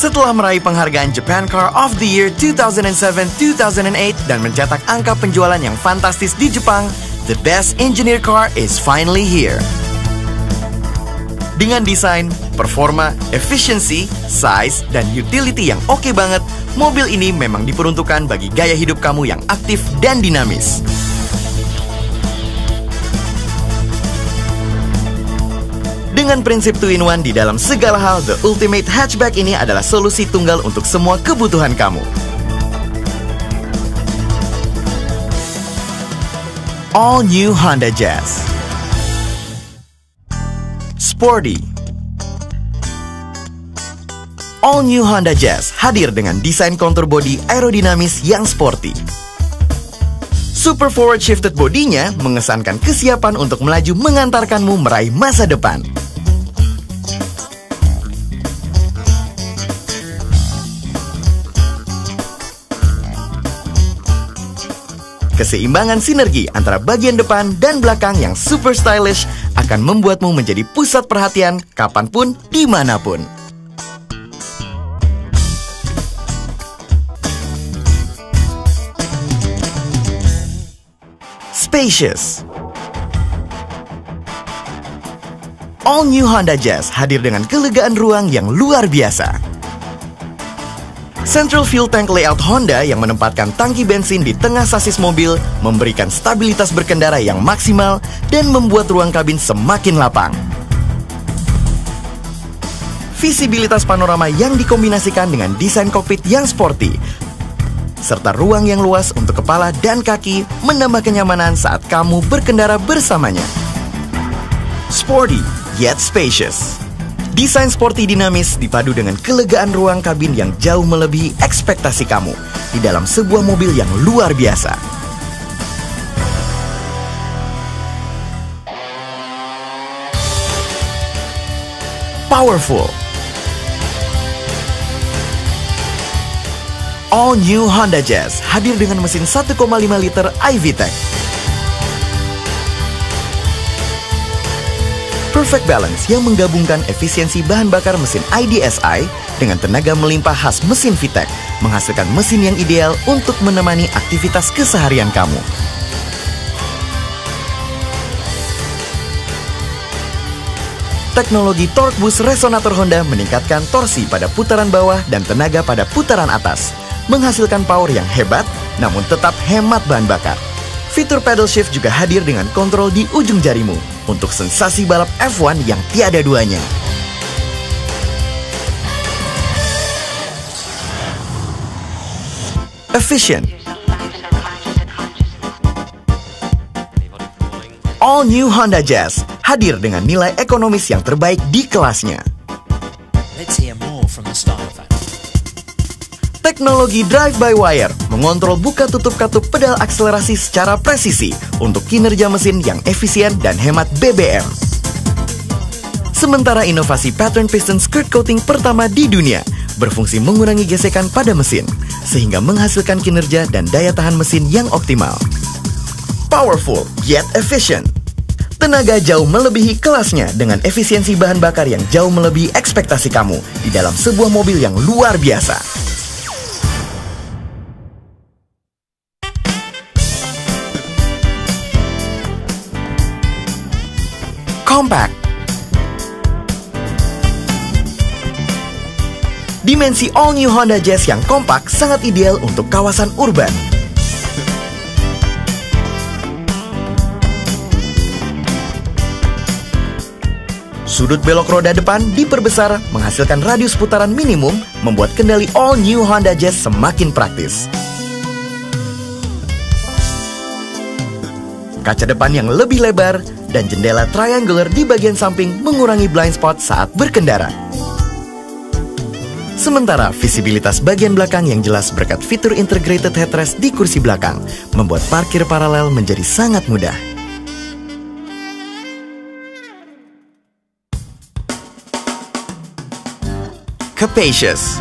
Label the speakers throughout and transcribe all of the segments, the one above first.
Speaker 1: Setelah meraih penghargaan Japan Car of the Year 2007-2008 dan mencetak angka penjualan yang fantastis di Jepang, the best engineered car is finally here. Dengan desain, performa, efisiensi, size, dan utility yang oke banget, mobil ini memang diperuntukkan bagi gaya hidup kamu yang aktif dan dinamis. Dengan prinsip 2-in-1 di dalam segala hal, the ultimate hatchback ini adalah solusi tunggal untuk semua kebutuhan kamu. All new Honda Jazz. Sporty. All new Honda Jazz hadir dengan desain kontur bodi aerodinamis yang sporty. Super forward shifted bodinya mengesankan kesiapan untuk melaju mengantarkanmu meraih masa depan. Keseimbangan sinergi antara bagian depan dan belakang yang super stylish akan membuatmu menjadi pusat perhatian kapanpun, dimanapun. Spacious. All new Honda Jazz hadir dengan kelegaan ruang yang luar biasa. Central Fuel Tank layout Honda yang menempatkan tangki bensin di tengah sasis mobil memberikan stabilitas berkendara yang maksimal dan membuat ruang kabin semakin lapang. Visibilitas panorama yang dikombinasikan dengan desain kokpit yang sporty, serta ruang yang luas untuk kepala dan kaki menambah kenyamanan saat kamu berkendara bersamanya. Sporty yet spacious. Desain sporty dinamis dipadu dengan kelegaan ruang kabin yang jauh melebihi ekspektasi kamu di dalam sebuah mobil yang luar biasa. Powerful. All new Honda Jazz hadir dengan mesin 1,5 liter iVTEC. Perfect balance yang menggabungkan efisiensi bahan bakar mesin IDSI dengan tenaga melimpah khas mesin VTEC, menghasilkan mesin yang ideal untuk menemani aktivitas keseharian kamu. Teknologi Torque Boost Resonator Honda meningkatkan torsi pada putaran bawah dan tenaga pada putaran atas, menghasilkan power yang hebat namun tetap hemat bahan bakar. Fitur pedal shift juga hadir dengan kontrol di ujung jarimu untuk sensasi balap F1 yang tiada duanya. Efficient. All new Honda Jazz hadir dengan nilai ekonomis yang terbaik di kelasnya.
Speaker 2: Let's hear more from the style of that.
Speaker 1: Teknologi drive-by-wire mengontrol buka tutup katup pedal akselerasi secara presisi untuk kinerja mesin yang efisien dan hemat BBM. Sementara inovasi pattern piston skirt coating pertama di dunia berfungsi mengurangi gesekan pada mesin, sehingga menghasilkan kinerja dan daya tahan mesin yang optimal. Powerful yet efficient. Tenaga jauh melebihi kelasnya dengan efisiensi bahan bakar yang jauh melebihi ekspektasi kamu di dalam sebuah mobil yang luar biasa. Compact. Dimensi all new Honda Jazz yang kompak sangat ideal untuk kawasan urban. Sudut belok roda depan diperbesar menghasilkan radius putaran minimum, membuat kendali all new Honda Jazz semakin praktis. Kaca depan yang lebih lebar dan jendela triangular di bagian samping mengurangi blind spot saat berkendara. Sementara visibilitas bagian belakang yang jelas berkat fitur integrated headrest di kursi belakang membuat parkir paralel menjadi sangat mudah. Capacious.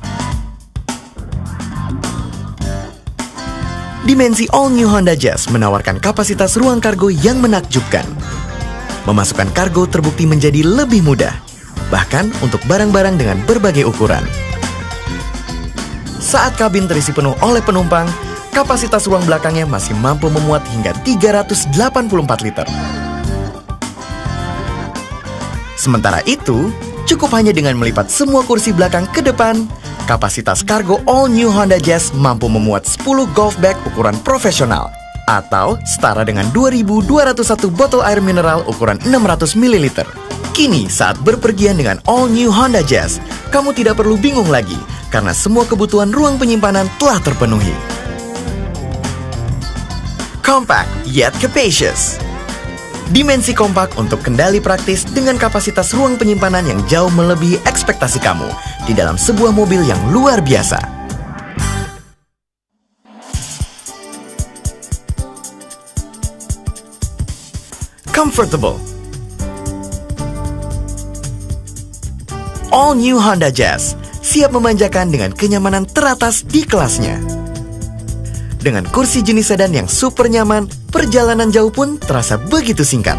Speaker 1: Dimensi all new Honda Jazz menawarkan kapasitas ruang kargo yang menakjubkan. Memasukkan kargo terbukti menjadi lebih mudah, bahkan untuk barang-barang dengan berbagai ukuran. Saat kabin terisi penuh oleh penumpang, kapasitas ruang belakangnya masih mampu memuat hingga 384 liter. Sementara itu, cukup hanya dengan melipat semua kursi belakang ke depan, kapasitas kargo all new Honda Jazz mampu memuat 10 golf bag ukuran profesional atau setara dengan 2.201 botol air mineral ukuran 600 ml. Kini saat berpergian dengan all new Honda Jazz, kamu tidak perlu bingung lagi karena semua kebutuhan ruang penyimpanan telah terpenuhi. Compact yet capacious. Dimensi kompak untuk kendali praktis dengan kapasitas ruang penyimpanan yang jauh melebihi ekspektasi kamu di dalam sebuah mobil yang luar biasa. Comfortable. All new Honda Jazz siap memanjakan dengan kenyamanan teratas di kelasnya. Dengan kursi jenis sedan yang super nyaman, perjalanan jauh pun terasa begitu singkat.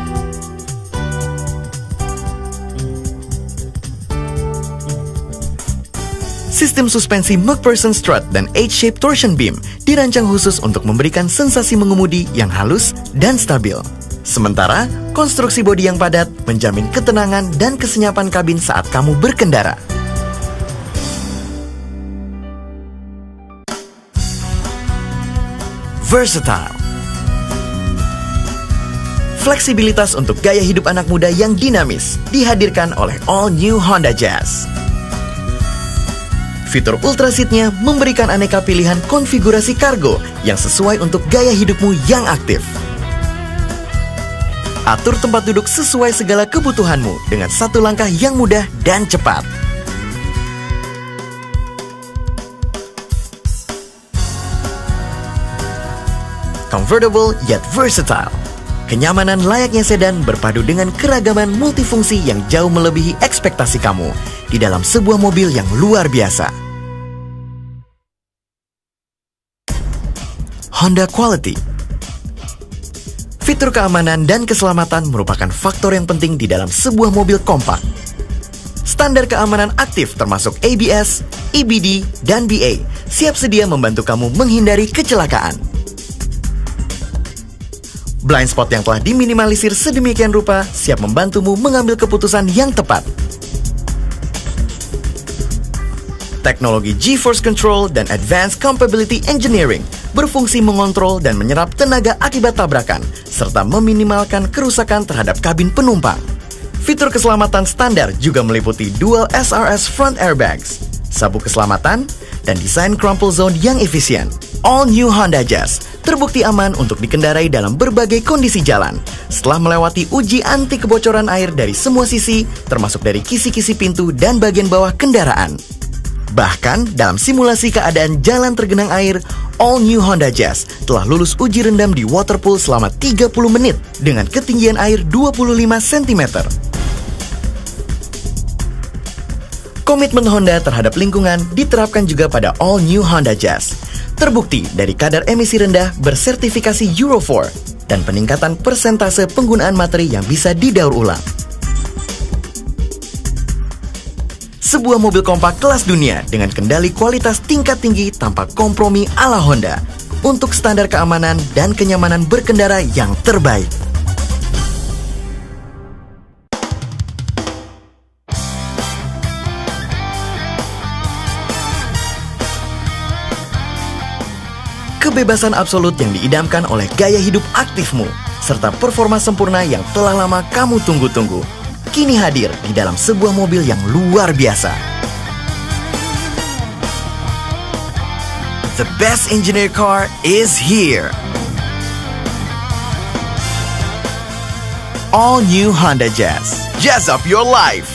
Speaker 1: Sistem suspensi McPherson Strut dan H-Shape Torsion Beam dirancang khusus untuk memberikan sensasi mengemudi yang halus dan stabil. Sementara, konstruksi bodi yang padat menjamin ketenangan dan kesenyapan kabin saat kamu berkendara. Versatile. Fleksibilitas untuk gaya hidup anak muda yang dinamis dihadirkan oleh all new Honda Jazz. Fitur Ultra Seat-nya memberikan aneka pilihan konfigurasi kargo yang sesuai untuk gaya hidupmu yang aktif. Atur tempat duduk sesuai segala kebutuhanmu dengan satu langkah yang mudah dan cepat. Comfortable yet versatile. Kenyamanan layaknya sedan berpadu dengan keragaman multifungsi yang jauh melebihi ekspektasi kamu di dalam sebuah mobil yang luar biasa. Honda Quality. Fitur keamanan dan keselamatan merupakan faktor yang penting di dalam sebuah mobil kompak. Standar keamanan aktif termasuk ABS, EBD, dan BA siap sedia membantu kamu menghindari kecelakaan. Blind spot yang telah diminimalisir sedemikian rupa siap membantumu mengambil keputusan yang tepat. Teknologi G-Force Control dan Advanced Compatibility Engineering berfungsi mengontrol dan menyerap tenaga akibat tabrakan, serta meminimalkan kerusakan terhadap kabin penumpang. Fitur keselamatan standar juga meliputi dual SRS front airbags, sabuk keselamatan, dan desain crumple zone yang efisien. All new Honda Jazz terbukti aman untuk dikendarai dalam berbagai kondisi jalan setelah melewati uji anti kebocoran air dari semua sisi, termasuk dari kisi-kisi pintu dan bagian bawah kendaraan. Bahkan dalam simulasi keadaan jalan tergenang air, all new Honda Jazz telah lulus uji rendam di waterpool selama 30 menit dengan ketinggian air 25 cm. Komitmen Honda terhadap lingkungan diterapkan juga pada all new Honda Jazz. Terbukti dari kadar emisi rendah bersertifikasi Euro 4 dan peningkatan persentase penggunaan materi yang bisa didaur ulang. Sebuah mobil kompak kelas dunia dengan kendali kualitas tingkat tinggi tanpa kompromi ala Honda untuk standar keamanan dan kenyamanan berkendara yang terbaik. Kebebasan absolut yang diidamkan oleh gaya hidup aktifmu, serta performa sempurna yang telah lama kamu tunggu-tunggu, kini hadir di dalam sebuah mobil yang luar biasa. The best engineered car is here. All new Honda Jazz. Jazz up your life!